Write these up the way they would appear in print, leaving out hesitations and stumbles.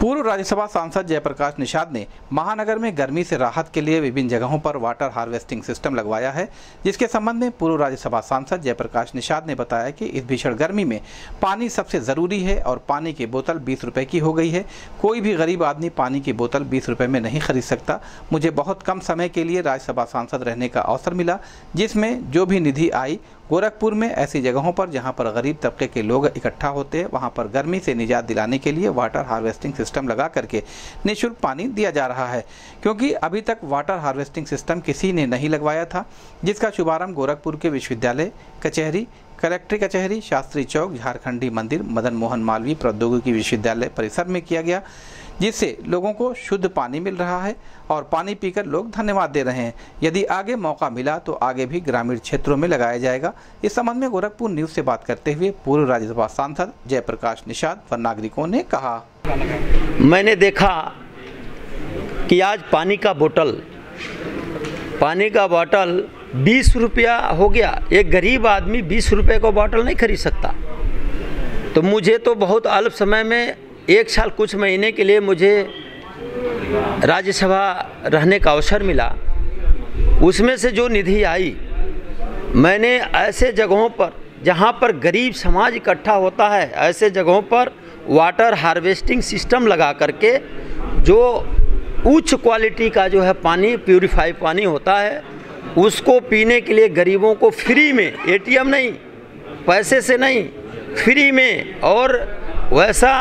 पूर्व राज्यसभा सांसद जयप्रकाश निषाद ने महानगर में गर्मी से राहत के लिए विभिन्न जगहों पर वाटर हार्वेस्टिंग सिस्टम लगवाया है, जिसके संबंध में पूर्व राज्यसभा सांसद जयप्रकाश निषाद ने बताया कि इस भीषण गर्मी में पानी सबसे ज़रूरी है और पानी की बोतल 20 रुपये की हो गई है। कोई भी गरीब आदमी पानी की बोतल 20 रुपये में नहीं खरीद सकता। मुझे बहुत कम समय के लिए राज्यसभा सांसद रहने का अवसर मिला, जिसमें जो भी निधि आई गोरखपुर में ऐसी जगहों पर जहां पर गरीब तबके के लोग इकट्ठा होते हैं, वहां पर गर्मी से निजात दिलाने के लिए वाटर हार्वेस्टिंग सिस्टम लगा करके निःशुल्क पानी दिया जा रहा है, क्योंकि अभी तक वाटर हार्वेस्टिंग सिस्टम किसी ने नहीं लगवाया था, जिसका शुभारंभ गोरखपुर के विश्वविद्यालय कचहरी, कलेक्ट्री कचहरी, शास्त्री चौक, झारखंडी मंदिर, मदन मोहन मालवीय प्रौद्योगिकी विश्वविद्यालय परिसर में किया गया, जिससे लोगों को शुद्ध पानी मिल रहा है और पानी पीकर लोग धन्यवाद दे रहे हैं। यदि आगे मौका मिला तो आगे भी ग्रामीण क्षेत्रों में लगाया जाएगा। इस संबंध में गोरखपुर न्यूज से बात करते हुए पूर्व राज्यसभा सांसद जयप्रकाश निषाद व नागरिकों ने कहा, मैंने देखा कि आज पानी का बोतल 20 रुपया हो गया। एक गरीब आदमी 20 रुपये का बोतल नहीं खरीद सकता। तो मुझे तो बहुत अल्प समय में 1 साल कुछ महीने के लिए मुझे राज्यसभा रहने का अवसर मिला। उसमें से जो निधि आई, मैंने ऐसे जगहों पर जहां पर गरीब समाज इकट्ठा होता है, ऐसे जगहों पर वाटर हार्वेस्टिंग सिस्टम लगा करके जो उच्च क्वालिटी का जो है पानी, प्यूरिफाई पानी होता है, उसको पीने के लिए गरीबों को फ्री में, एटीएम नहीं, पैसे से नहीं, फ्री में, और वैसा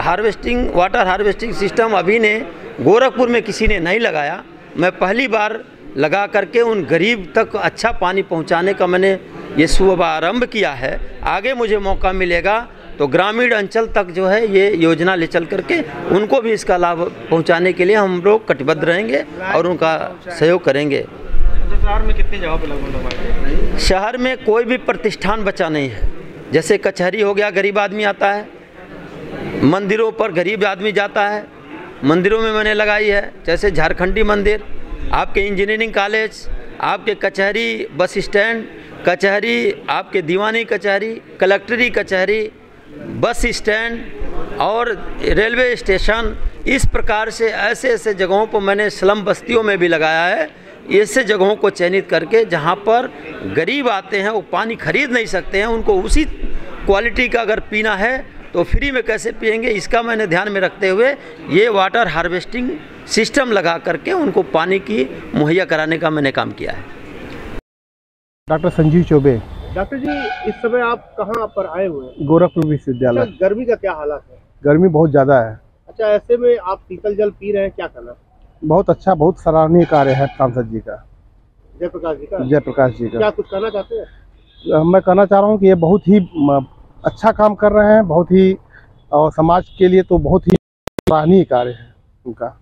वाटर हार्वेस्टिंग सिस्टम अभी ने गोरखपुर में किसी ने नहीं लगाया। मैं पहली बार लगा करके उन गरीब तक अच्छा पानी पहुंचाने का मैंने ये शुभारंभ किया है। आगे मुझे मौका मिलेगा तो ग्रामीण अंचल तक जो है ये योजना ले चल करके उनको भी इसका लाभ पहुंचाने के लिए हम लोग कटिबद्ध रहेंगे और उनका सहयोग करेंगे। शहर में कितनी जगह पे लगभग? शहर में कोई भी प्रतिष्ठान बचा नहीं है। जैसे कचहरी हो गया, गरीब आदमी आता है, मंदिरों पर गरीब आदमी जाता है, मंदिरों में मैंने लगाई है। जैसे झारखंडी मंदिर, आपके इंजीनियरिंग कॉलेज, आपके कचहरी बस स्टैंड, कचहरी आपके दीवानी कचहरी, कलेक्ट्री कचहरी, बस स्टैंड और रेलवे स्टेशन, इस प्रकार से ऐसे ऐसे जगहों पर मैंने स्लम बस्तियों में भी लगाया है। ऐसे जगहों को चयनित करके जहां पर गरीब आते हैं, वो पानी खरीद नहीं सकते हैं, उनको उसी क्वालिटी का अगर पीना है तो फ्री में कैसे पिएंगे, इसका मैंने ध्यान में रखते हुए ये वाटर हार्वेस्टिंग सिस्टम लगा करके उनको पानी की मुहैया कराने का मैंने काम किया है। डॉक्टर संजीव चौबे। डॉक्टर जी, इस समय आप कहाँ पर आए हुए हैं? गोरखपुर विश्वविद्यालय। गर्मी का क्या हालात है? गर्मी बहुत ज़्यादा है। अच्छा, ऐसे में आप शीतल जल पी रहे हैं, क्या करना? बहुत अच्छा, बहुत सराहनीय कार्य है सांसद जी का, जयप्रकाश जी का। जयप्रकाश जी का। क्या कुछ कहना चाहते हैं? मैं कहना चाह रहा हूँ कि ये बहुत ही अच्छा काम कर रहे हैं, बहुत ही, और समाज के लिए तो बहुत ही सराहनीय कार्य है उनका।